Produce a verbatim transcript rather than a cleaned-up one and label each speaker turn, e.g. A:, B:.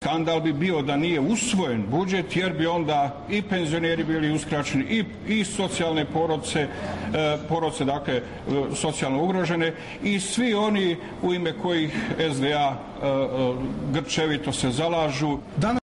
A: Skandal bi bio da nije usvojen budžet, jer bi onda i penzioneri bili uskraćeni i, i socijalne porodice, e, porodice, dakle e, socijalno ugrožene i svi oni u ime kojih S D A e, e, grčevito se zalažu.